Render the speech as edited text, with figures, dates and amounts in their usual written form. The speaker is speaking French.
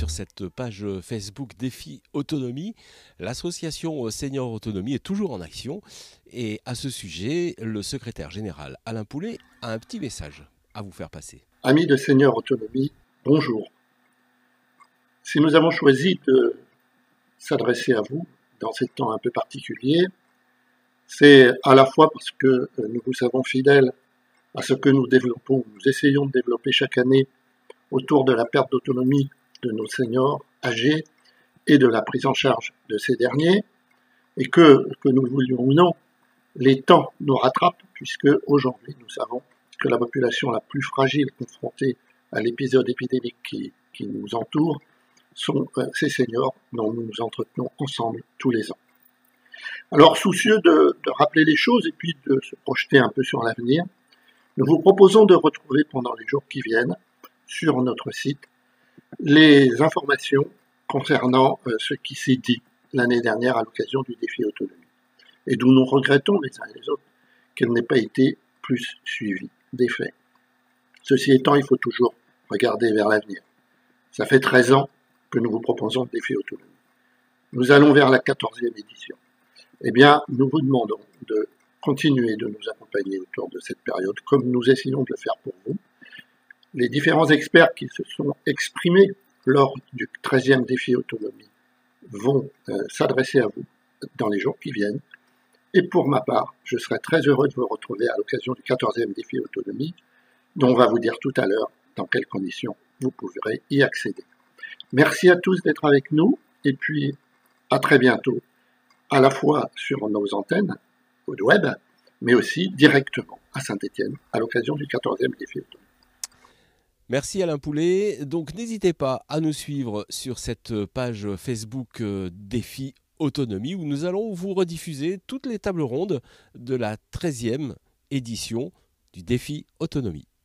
sur cette page Facebook Défi Autonomie. L'association Senior Autonomie est toujours en action et à ce sujet, le secrétaire général Alain Poulet a un petit message à vous faire passer. Amis de Senior Autonomie, bonjour. Si nous avons choisi de s'adresser à vous dans ces temps un peu particuliers, c'est à la fois parce que nous vous savons fidèles à ce que nous développons, nous essayons de développer chaque année autour de la perte d'autonomie de nos seniors âgés et de la prise en charge de ces derniers, et que nous le voulions ou non, les temps nous rattrapent, puisque aujourd'hui nous savons que la population la plus fragile confrontée à l'épisode épidémique qui nous entoure sont ces seniors dont nous nous entretenons ensemble tous les ans. Alors, soucieux de rappeler les choses et puis de se projeter un peu sur l'avenir, nous vous proposons de retrouver pendant les jours qui viennent sur notre site les informations concernant ce qui s'est dit l'année dernière à l'occasion du défi autonomie et d'où nous regrettons les uns et les autres qu'elle n'ait pas été plus suivie des faits. Ceci étant, il faut toujours regarder vers l'avenir. Ça fait 13 ans que nous vous proposons le défi autonomie. Nous allons vers la 14e édition. Eh bien, nous vous demandons de continuer de nous accompagner autour de cette période, comme nous essayons de le faire pour vous. Les différents experts qui se sont exprimés lors du 13e défi autonomie vont s'adresser à vous dans les jours qui viennent. Et pour ma part, je serai très heureux de vous retrouver à l'occasion du 14e défi autonomie, dont on va vous dire tout à l'heure dans quelles conditions vous pourrez y accéder. Merci à tous d'être avec nous, et puis à très bientôt, à la fois sur nos antennes, au web, mais aussi directement à Saint-Étienne, à l'occasion du 14e défi autonomie. Merci Alain Poulet. Donc n'hésitez pas à nous suivre sur cette page Facebook Défi Autonomie où nous allons vous rediffuser toutes les tables rondes de la 13e édition du Défi Autonomie.